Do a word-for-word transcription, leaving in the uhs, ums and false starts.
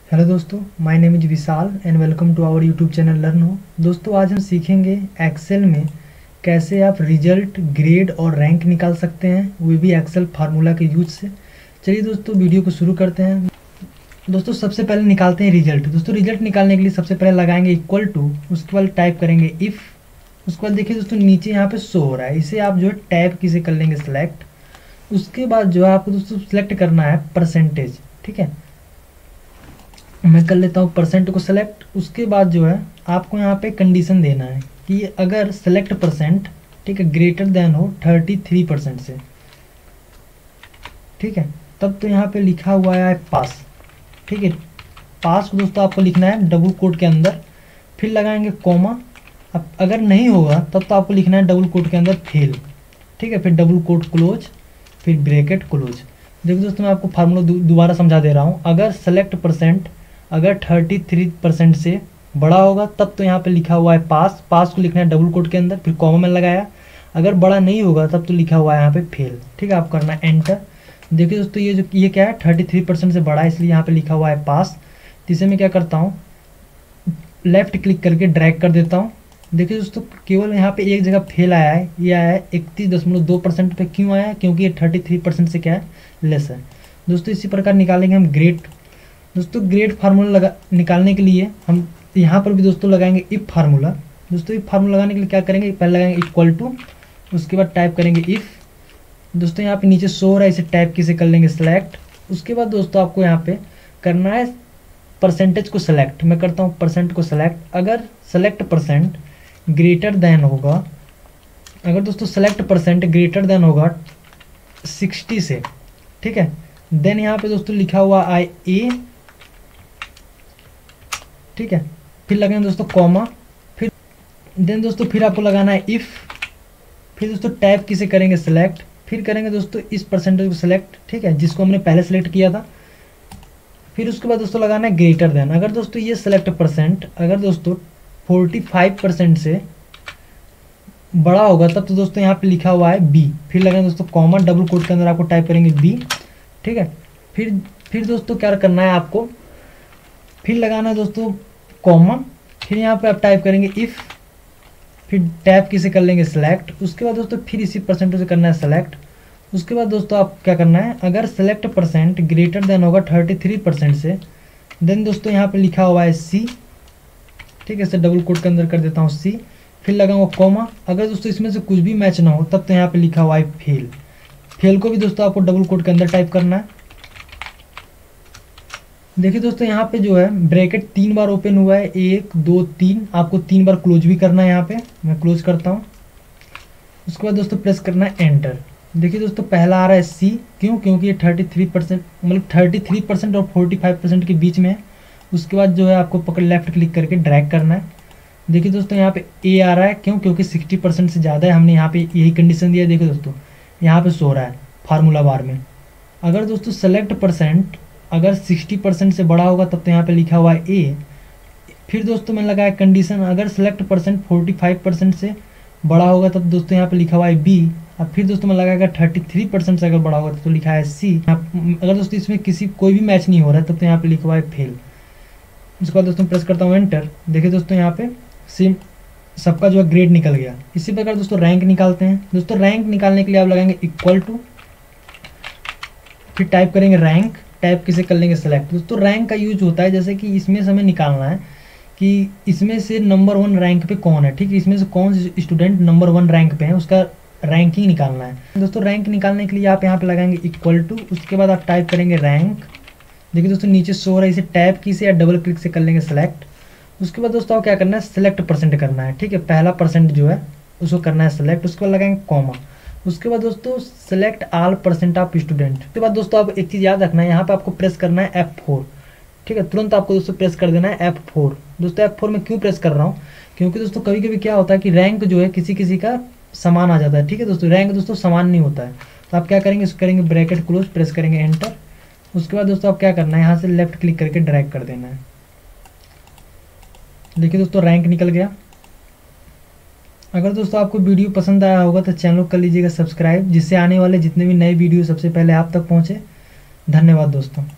Hello दोस्तों, my name is Vishal and welcome to our YouTube channel learn हो। दोस्तों आज हम सीखेंगे एक्सेल में कैसे आप रिजल्ट, ग्रेड और रैंक निकाल सकते हैं, वो भी एक्सेल फार्मूला के यूज से। चलिए दोस्तों वीडियो को शुरू करते हैं। दोस्तों सबसे पहले निकालते हैं रिजल्ट। दोस्तों रिजल्ट निकालने के लिए सबसे पहले लगाएंगे इक्वल टू, उसके बाद टाइप करेंगे इफ़। उसके बाद देखिए दोस्तों नीचे यहाँ पे शो हो रहा है, इसे आप जो है टैब की से कर लेंगे सेलेक्ट। उसके बाद जो है आपको दोस्तों सेलेक्ट करना है परसेंटेज। ठीक है, मैं कर लेता हूँ परसेंट को सेलेक्ट। उसके बाद जो है आपको यहाँ पे कंडीशन देना है कि अगर सेलेक्ट परसेंट, ठीक है, ग्रेटर देन हो थर्टी थ्री परसेंट से, ठीक है, तब तो यहाँ पे लिखा हुआ है पास। ठीक है, पास को दोस्तों आपको लिखना है डबल कोट के अंदर, फिर लगाएंगे कॉमा। अब अगर नहीं होगा तब तो आपको लिखना है डबल कोट के अंदर फेल। ठीक है, फिर डबल कोट क्लोज, फिर ब्रैकेट क्लोज। देखो दोस्तों मैं आपको फार्मूला दोबारा समझा दे रहा हूँ। अगर सेलेक्ट परसेंट अगर थर्टी थ्री परसेंट से बड़ा होगा तब तो यहाँ पे लिखा हुआ है पास। पास को लिखना है डबल कोट के अंदर, फिर कॉमा में लगाया। अगर बड़ा नहीं होगा तब तो लिखा हुआ है यहाँ पे फेल। ठीक है, आप करना है एंटर। देखिए दोस्तों ये जो ये क्या है, थर्टी थ्री परसेंट से बड़ा है, इसलिए यहाँ पे लिखा हुआ है पास। तो इसे मैं क्या करता हूँ, लेफ्ट क्लिक करके ड्रैग कर देता हूँ। देखिए दोस्तों केवल यहाँ पे एक जगह फेल आया है, ये आया है इकतीस दशमलव दो परसेंट पे। क्यों आया है? क्योंकि ये थर्टी थ्री परसेंट से क्या है, लेस है। दोस्तों इसी प्रकार निकालेंगे हम ग्रेड। दोस्तों ग्रेड फार्मूला लगा निकालने के लिए हम यहाँ पर भी दोस्तों लगाएंगे इफ फार्मूला। दोस्तों इफ फार्मूला लगाने के लिए क्या करेंगे, पहले लगाएंगे इक्वल टू, उसके बाद टाइप करेंगे इफ। दोस्तों यहाँ पे नीचे शो हो रहा है, इसे टाइप की से कर लेंगे सेलेक्ट। उसके बाद दोस्तों आपको यहाँ पे करना है परसेंटेज को सेलेक्ट। मैं करता हूँ परसेंट को सेलेक्ट। अगर सेलेक्ट परसेंट ग्रेटर देन होगा, अगर दोस्तों सेलेक्ट परसेंट ग्रेटर देन होगा सिक्सटी से, ठीक है, देन यहाँ पे दोस्तों लिखा हुआ आई ए, ठीक है, फिर लगाएंगे दोस्तों कॉमा, फिर देन दोस्तों फिर आपको लगाना है इफ, फिर दोस्तों टैब की से करेंगे सेलेक्ट, फिर करेंगे दोस्तों इस परसेंटेज को सेलेक्ट, ठीक है, जिसको हमने पहले सेलेक्ट किया था। फिर उसके बाद दोस्तों लगाना है ग्रेटर देन। अगर दोस्तों ये सेलेक्ट परसेंट अगर दोस्तों फोर्टी फाइव परसेंट से बड़ा होगा तब तो दोस्तों यहाँ पे लिखा हुआ है बी, फिर लगाएंगे दोस्तों कॉमा, डबल कोट के अंदर आपको टाइप करेंगे बी। ठीक है, फिर फिर दोस्तों क्या करना है आपको, फिर लगाना है दोस्तों कॉमा, फिर यहाँ पे आप टाइप करेंगे इफ़, फिर टैब की से कर लेंगे सेलेक्ट। उसके बाद दोस्तों फिर इसी परसेंटेज से करना है सेलेक्ट। उसके बाद दोस्तों आप क्या करना है, अगर सेलेक्ट परसेंट ग्रेटर देन होगा थर्टी थ्री परसेंट से, देन दोस्तों यहाँ पे लिखा हुआ है सी। ठीक है, इसे डबल कोट के अंदर कर देता हूँ सी, फिर लगाऊंगा कॉमा। अगर दोस्तों इसमें से कुछ भी मैच ना हो तब तो यहाँ पे लिखा हुआ है फेल। फेल को भी दोस्तों आपको डबल कोट के अंदर टाइप करना है। देखिए दोस्तों यहाँ पे जो है ब्रैकेट तीन बार ओपन हुआ है, एक दो तीन, आपको तीन बार क्लोज भी करना है। यहाँ पे मैं क्लोज करता हूँ। उसके बाद दोस्तों प्रेस करना है एंटर। देखिए दोस्तों पहला आ रहा है सी, क्यों? क्योंकि ये थर्टी थ्री परसेंट मतलब थर्टी थ्री परसेंट और फोर्टी फाइव परसेंट के बीच में है। उसके बाद जो है आपको पकड़ लेफ्ट क्लिक करके ड्रैग करना है। देखिए दोस्तों यहाँ पे ए आ रहा है, क्यों? क्योंकि सिक्सटी परसेंट से ज़्यादा है, हमने यहाँ पे यही कंडीशन दिया है। देखिए दोस्तों यहाँ पे सो रहा है फार्मूला बार में। अगर दोस्तों सेलेक्ट परसेंट अगर सिक्सटी परसेंट से बड़ा होगा तब तो यहाँ पे लिखा हुआ है ए। फिर दोस्तों मैंने लगाया कंडीशन, अगर select percent forty five percent से बड़ा होगा तब दोस्तों यहाँ पे लिखा हुआ है बी। अब फिर दोस्तों मैं लगाएगा थर्टी थ्री परसेंट से अगर बड़ा होगा तब तो लिखा है सी। अगर दोस्तों इसमें किसी कोई भी मैच नहीं हो रहा है तब तो यहाँ पे लिखा हुआ है फेल। उसके बाद दोस्तों प्रेस करता हूँ एंटर। देखिए दोस्तों यहाँ पे सेम सबका जो है ग्रेड निकल गया। इसी प्रकार दोस्तों रैंक निकालते हैं। दोस्तों रैंक निकालने के लिए आप लगाएंगे इक्वल टू, फिर टाइप करेंगे रैंक, टाइप किसे कर लेंगे सेलेक्ट। दोस्तों रैंक का यूज होता है जैसे कि इसमें से हमें निकालना है कि इसमें से नंबर वन रैंक पे कौन है। ठीक है, इसमें से कौन से स्टूडेंट नंबर वन रैंक पे है उसका रैंकिंग निकालना है। दोस्तों रैंक निकालने के लिए आप यहाँ पे लगाएंगे इक्वल टू, उसके बाद आप टाइप करेंगे रैंक। देखिए दोस्तों नीचे शो हो रहा है, इसे टैब की से या डबल क्लिक से कर लेंगे सेलेक्ट। उसके बाद दोस्तों आप क्या करना है, सेलेक्ट परसेंट करना है। ठीक है, पहला परसेंट जो है उसको करना है सेलेक्ट। उसके बाद लगाएंगे कॉमा। उसके बाद दोस्तों select all percent of student. उसके बाद दोस्तों आप एक चीज़ याद रखना है, यहाँ पे आपको प्रेस करना है एफ फोर। ठीक है, तुरंत आपको दोस्तों प्रेस कर देना है एफ फोर। दोस्तों एफ फोर में क्यों प्रेस कर रहा हूँ, क्योंकि दोस्तों कभी कभी क्या होता है कि रैंक जो है किसी किसी का समान आ जाता है। ठीक है दोस्तों, रैंक दोस्तों समान नहीं होता है। तो आप क्या करेंगे, करेंगे ब्रैकेट क्लोज, प्रेस करेंगे एंटर। उसके बाद दोस्तों आप क्या करना है, यहाँ से लेफ्ट क्लिक करके ड्रैग कर देना है। देखिए दोस्तों रैंक निकल गया। अगर दोस्तों आपको वीडियो पसंद आया होगा तो चैनल को कर लीजिएगा सब्सक्राइब, जिससे आने वाले जितने भी नए वीडियो सबसे पहले आप तक पहुँचे। धन्यवाद दोस्तों।